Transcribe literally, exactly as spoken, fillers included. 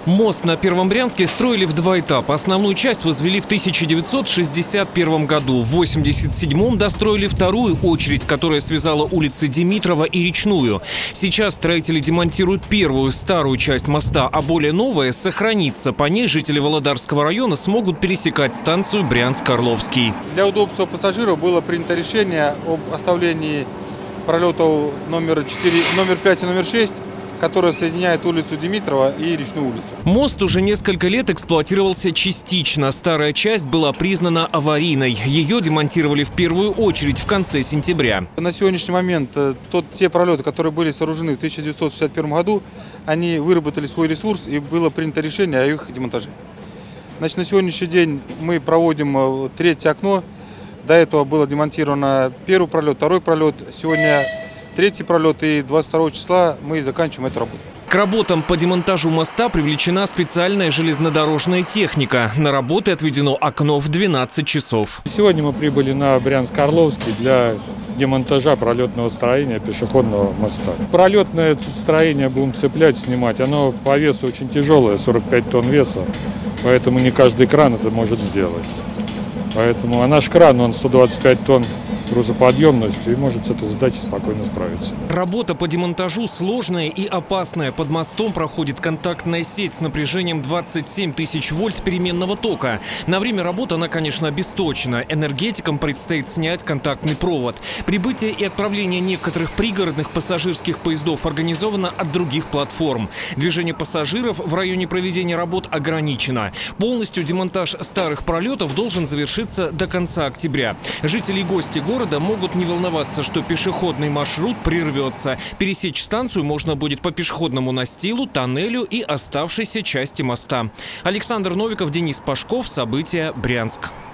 Мост на Первом Брянске строили в два этапа. Основную часть возвели в тысяча девятьсот шестьдесят первом году. В восемьдесят седьмом достроили вторую очередь, которая связала улицы Димитрова и Речную. Сейчас строители демонтируют первую, старую часть моста, а более новая сохранится. По ней жители Володарского района смогут пересекать станцию Брянск-Орловский. Для удобства пассажиров было принято решение об оставлении пролетов номер четыре, номер пять и номер шесть, которая соединяет улицу Димитрова и Речную улицу. Мост уже несколько лет эксплуатировался частично. Старая часть была признана аварийной. Ее демонтировали в первую очередь в конце сентября. На сегодняшний момент тот, те пролеты, которые были сооружены в тысяча девятьсот шестьдесят первом году, они выработали свой ресурс и было принято решение о их демонтаже. Значит, на сегодняшний день мы проводим третье окно. До этого было демонтировано первый пролет, второй пролет. Сегодня третий пролет, и двадцать второго числа мы заканчиваем эту работу. К работам по демонтажу моста привлечена специальная железнодорожная техника. На работы отведено окно в двенадцать часов. Сегодня мы прибыли на Брянск-Орловский для демонтажа пролетного строения пешеходного моста. Пролетное строение будем цеплять, снимать. Оно по весу очень тяжелое, сорок пять тонн веса, поэтому не каждый кран это может сделать. Поэтому, а наш кран, он сто двадцать пять тонн грузоподъемностью и может с этой задачей спокойно справиться. Работа по демонтажу сложная и опасная. Под мостом проходит контактная сеть с напряжением двадцать семь тысяч вольт переменного тока. На время работы она, конечно, обесточена. Энергетикам предстоит снять контактный провод. Прибытие и отправление некоторых пригородных пассажирских поездов организовано от других платформ. Движение пассажиров в районе проведения работ ограничено. Полностью демонтаж старых пролетов должен завершиться до конца октября. Жители и гости города могут не волноваться, что пешеходный маршрут прервется. Пересечь станцию можно будет по пешеходному настилу, тоннелю и оставшейся части моста. Александр Новиков, Денис Пашков. События. Брянск.